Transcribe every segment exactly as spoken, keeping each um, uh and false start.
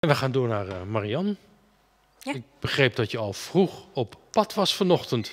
En we gaan door naar uh, Marianne. Ja. Ik begreep dat je al vroeg op pad was vanochtend.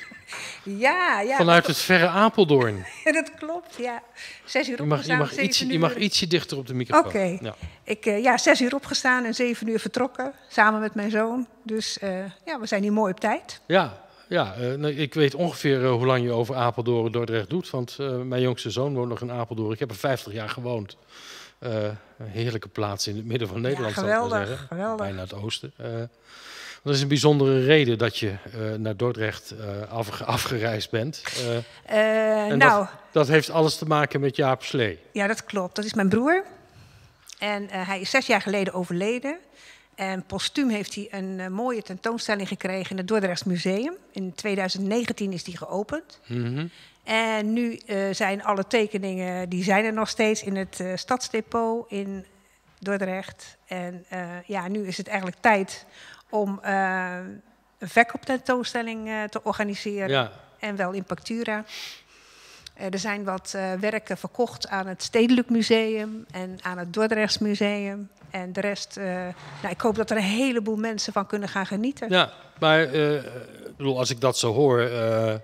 Ja, ja. Vanuit het verre Apeldoorn. Dat klopt, ja. Zes uur Je mag, opgestaan, je, mag zeven iets, uur. je mag ietsje dichter op de microfoon. Oké. Okay. Ja. Ik, uh, ja, zes uur opgestaan en zeven uur vertrokken. Samen met mijn zoon. Dus uh, ja, we zijn hier mooi op tijd. Ja, ja uh, nou, ik weet ongeveer uh, hoe lang je over Apeldoorn en Dordrecht doet. Want uh, mijn jongste zoon woont nog in Apeldoorn. Ik heb er vijftig jaar gewoond. Uh, een heerlijke plaats in het midden van Nederland, ja, geweldig, zal ik maar zeggen. Geweldig. Bijna het oosten. Uh, dat is een bijzondere reden dat je uh, naar Dordrecht uh, afge afgereisd bent. Uh, uh, en nou, dat, dat heeft alles te maken met Jaap Slee. Ja, dat klopt. Dat is mijn broer. En uh, hij is zes jaar geleden overleden. En postuum heeft hij een uh, mooie tentoonstelling gekregen in het Dordrechts Museum. In twintig negentien is die geopend. Mm-hmm. En nu uh, zijn alle tekeningen, die zijn er nog steeds in het uh, Stadsdepot in Dordrecht. En uh, ja, nu is het eigenlijk tijd om uh, een verkooptentoonstelling uh, te organiseren. Ja. En wel in Pictura. Uh, er zijn wat uh, werken verkocht aan het Stedelijk Museum en aan het Dordrechts Museum. En de rest, uh, nou, ik hoop dat er een heleboel mensen van kunnen gaan genieten. Ja, maar uh, ik bedoel, als ik dat zo hoor, uh,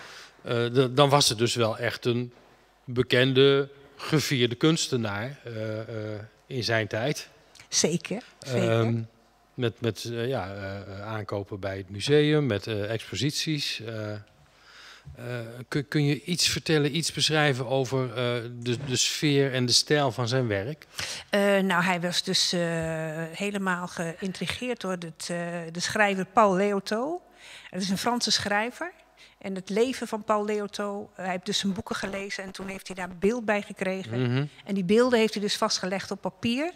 uh, de, dan was het dus wel echt een bekende, gevierde kunstenaar uh, uh, in zijn tijd. Zeker, zeker. Um, met met uh, ja, uh, aankopen bij het museum, met uh, exposities. Uh, uh, kun, kun je iets vertellen, iets beschrijven over uh, de, de sfeer en de stijl van zijn werk? Uh, nou, hij was dus uh, helemaal geïntrigeerd door het, uh, de schrijver Paul Léotot. Het is een Franse schrijver. En het leven van Paul Léotot, hij heeft dus zijn boeken gelezen en toen heeft hij daar beeld bij gekregen. Mm-hmm. En die beelden heeft hij dus vastgelegd op papier.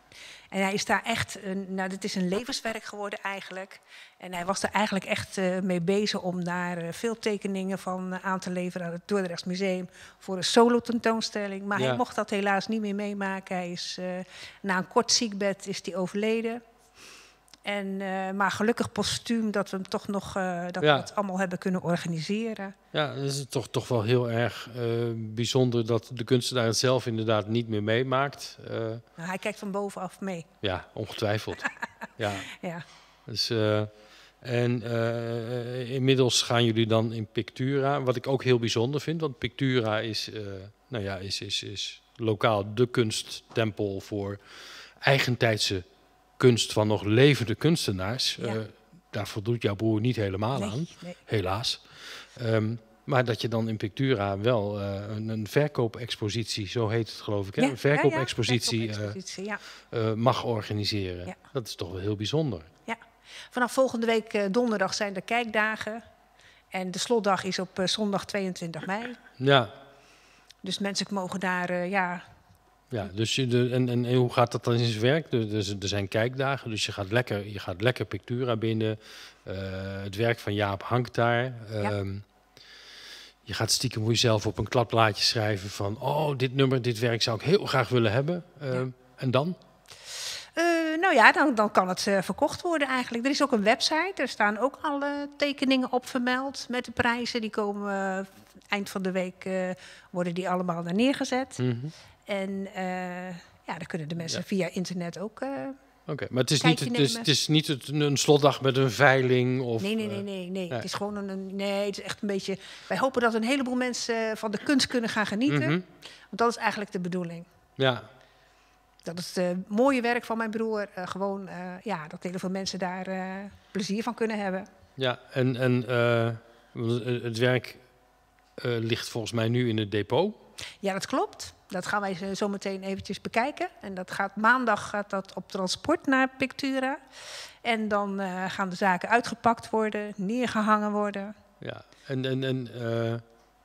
En hij is daar echt, nou, dit is een levenswerk geworden eigenlijk. En hij was er eigenlijk echt uh, mee bezig om daar uh, veel tekeningen van uh, aan te leveren aan het Dordrechts Museum voor een solo-tentoonstelling. Maar ja. hij mocht dat helaas niet meer meemaken. Hij is, uh, na een kort ziekbed is hij overleden. En, uh, maar gelukkig postuum dat we hem toch nog uh, dat ja. we het allemaal hebben kunnen organiseren. Ja, het is toch, toch wel heel erg uh, bijzonder dat de kunstenaar het zelf inderdaad niet meer meemaakt. Uh, nou, hij kijkt van bovenaf mee. Ja, ongetwijfeld. ja. ja. Dus, uh, en uh, inmiddels gaan jullie dan in Pictura, wat ik ook heel bijzonder vind, want Pictura is, uh, nou ja, is, is, is lokaal de kunsttempel voor eigentijdse kunst van nog levende kunstenaars. Ja. Uh, daar voldoet jouw broer niet helemaal nee, aan, nee. helaas. Um, maar dat je dan in Pictura wel uh, een, een verkoopexpositie, zo heet het geloof ik, hè? Ja, een verkoopexpositie, ja, ja. verkoopexpositie ja. uh, uh, mag organiseren. Ja. Dat is toch wel heel bijzonder. Ja. Vanaf volgende week uh, donderdag zijn de kijkdagen. En de slotdag is op uh, zondag tweeëntwintig mei. Ja. Dus mensen mogen daar, uh, ja... Ja, dus je de, en, en, en hoe gaat dat dan in zijn werk? Dus, er zijn kijkdagen, dus je gaat lekker, je gaat lekker Pictura binnen. Uh, het werk van Jaap hangt daar. Ja. Um, je gaat stiekem voor jezelf op een kladblaadje schrijven van... oh, dit nummer, dit werk zou ik heel graag willen hebben. Uh, ja. En dan? Uh, nou ja, dan, dan kan het uh, verkocht worden eigenlijk. Er is ook een website, er staan ook alle tekeningen op vermeld met de prijzen. Die komen uh, eind van de week, uh, worden die allemaal daar neergezet. Mm-hmm. En uh, ja, dan kunnen de mensen ja. via internet ook uh, Oké, okay, maar het is, niet, het, is, het is niet het, een slotdag met een veiling? Of, nee, nee, nee, nee, nee. nee. Het is gewoon een, nee, het is echt een beetje... Wij hopen dat een heleboel mensen van de kunst kunnen gaan genieten. Mm-hmm. Want dat is eigenlijk de bedoeling. Ja. Dat is het uh, mooie werk van mijn broer. Uh, gewoon, uh, ja, dat heel veel mensen daar uh, plezier van kunnen hebben. Ja, en, en uh, het werk uh, ligt volgens mij nu in het depot. Ja, dat klopt. Dat gaan wij zo meteen eventjes bekijken. En dat gaat, maandag gaat dat op transport naar Pictura. En dan uh, gaan de zaken uitgepakt worden, neergehangen worden. Ja, en, en, en, uh,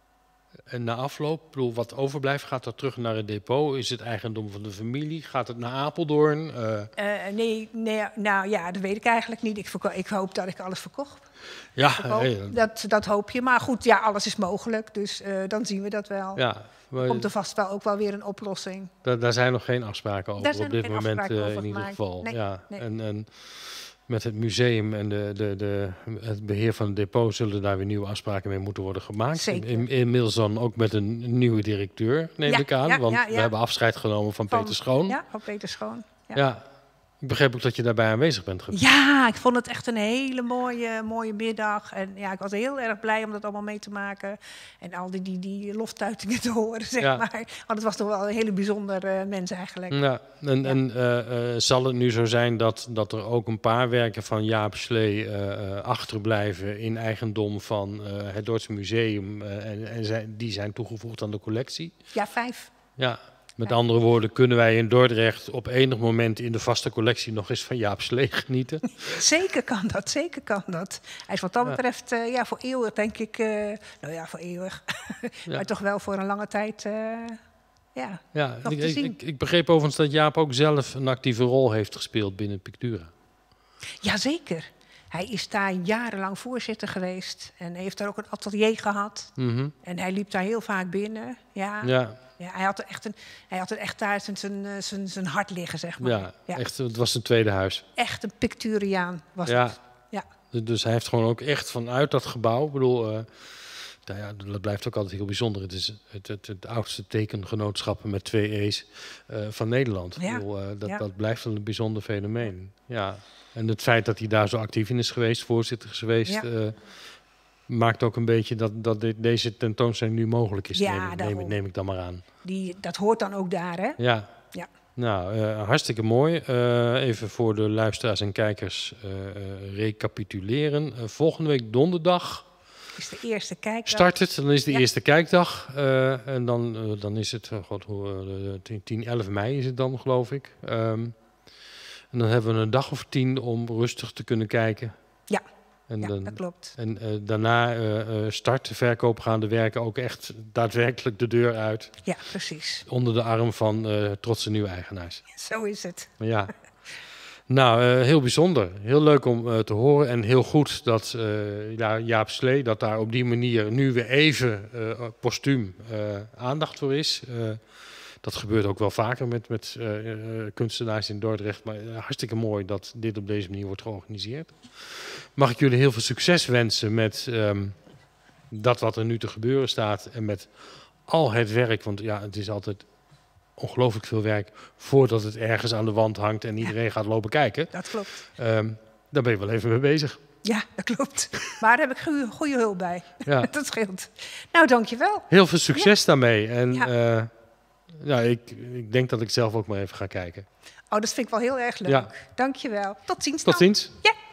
en na afloop, bedoel, wat overblijft, gaat dat terug naar het depot? Is het eigendom van de familie? Gaat het naar Apeldoorn? Uh... Uh, nee, nee, nou ja, dat weet ik eigenlijk niet. Ik, ik hoop dat ik alles verkocht. Ja, verkoop. Hey, dat, dat hoop je. Maar goed, ja, alles is mogelijk. Dus uh, dan zien we dat wel. Ja. Maar komt er vast wel ook wel weer een oplossing. Daar, daar zijn nog geen afspraken over daar op dit moment uh, in ieder gemaakt. geval. Nee, ja. nee. En, en met het museum en de, de, de, het beheer van het depot zullen daar weer nieuwe afspraken mee moeten worden gemaakt. Zeker. In, inmiddels dan ook met een nieuwe directeur, neem ja, ik aan. Ja, want ja, ja. we hebben afscheid genomen van, van Peter Schoon. Ja, van Peter Schoon. Ja. ja. Ik begreep ook dat je daarbij aanwezig bent geweest. Ja, ik vond het echt een hele mooie, mooie middag. En ja, ik was heel erg blij om dat allemaal mee te maken. En al die, die, die loftuitingen te horen, zeg Ja. maar. Want het was toch wel een hele bijzonder uh, mens eigenlijk. Ja, en, Ja. en uh, uh, zal het nu zo zijn dat, dat er ook een paar werken van Jaap Slee uh, uh, achterblijven in eigendom van uh, het Dordtse Museum uh, en, en zijn, die zijn toegevoegd aan de collectie? Ja, vijf. Ja, met Ja. andere woorden, kunnen wij in Dordrecht op enig moment in de vaste collectie nog eens van Jaap Slee genieten? Zeker kan dat, zeker kan dat. Hij is wat dat Ja. betreft, uh, ja, voor eeuwig denk ik. Uh, nou ja, voor eeuwig. Ja. Maar toch wel voor een lange tijd, uh, ja, Ja, nog ik, te ik, zien. ik, ik begreep overigens dat Jaap ook zelf een actieve rol heeft gespeeld binnen Pictura. Jazeker. Hij is daar jarenlang voorzitter geweest. En heeft daar ook een atelier gehad. Mm-hmm. En hij liep daar heel vaak binnen. Ja, Ja, ja, hij had er echt, een, hij had er echt daar zijn, zijn, uh, zijn, zijn hart liggen, zeg maar. ja, Ja. echt, het was zijn tweede huis. Echt een Picturiaan was Ja. het. Ja. Dus- Dus hij heeft gewoon ook echt vanuit dat gebouw, ik bedoel, uh, nou ja, dat blijft ook altijd heel bijzonder. Het is het, het, het oudste tekengenootschap met twee E's uh, van Nederland. Ja. Ik bedoel, uh, dat, Ja. dat blijft wel een bijzonder fenomeen. Ja. En het feit dat hij daar zo actief in is geweest, voorzitter is geweest, Ja. uh, maakt ook een beetje dat, dat dit, deze tentoonstelling nu mogelijk is. Ja, neem, ik- neem, ik- daarom. neem ik dan maar aan. Die, dat hoort dan ook daar, hè? Ja. Ja. Nou, uh, hartstikke mooi. Uh, even voor de luisteraars en kijkers uh, uh, recapituleren. Uh, volgende week donderdag Is de eerste kijkdag. start het. Dan is de Ja. eerste kijkdag. Uh, en dan, uh, dan is het, uh, god, hoe, uh, tien, elf mei is het dan, geloof ik. Um, en dan hebben we een dag of tien om rustig te kunnen kijken. Ja. En, Ja, dan, dat klopt. en uh, daarna uh, uh, start de verkoop gaan de werken ook echt daadwerkelijk de deur uit. Ja, precies. Onder de arm van uh, trotse nieuwe eigenaars. Zo is het. Ja. Nou, uh, heel bijzonder. Heel leuk om uh, te horen. En heel goed dat uh, ja, Jaap Slee, dat daar op die manier nu weer even uh, postuum uh, aandacht voor is. Uh, dat gebeurt ook wel vaker met, met uh, uh, kunstenaars in Dordrecht. Maar uh, hartstikke mooi dat dit op deze manier wordt georganiseerd. Mag ik jullie heel veel succes wensen met um, dat wat er nu te gebeuren staat. En met al het werk. Want ja, het is altijd ongelooflijk veel werk voordat het ergens aan de wand hangt en iedereen ja. gaat lopen kijken. Dat klopt. Um, daar ben je wel even mee bezig. Ja, dat klopt. Maar daar heb ik goede, goede hulp bij. Ja. Dat scheelt. Nou, dankjewel. Heel veel succes ja. daarmee. En ja. uh, ja, ik, ik denk dat ik zelf ook maar even ga kijken. Oh, dat vind ik wel heel erg leuk. Ja. Dankjewel. Tot ziens. Tot ziens. Ja.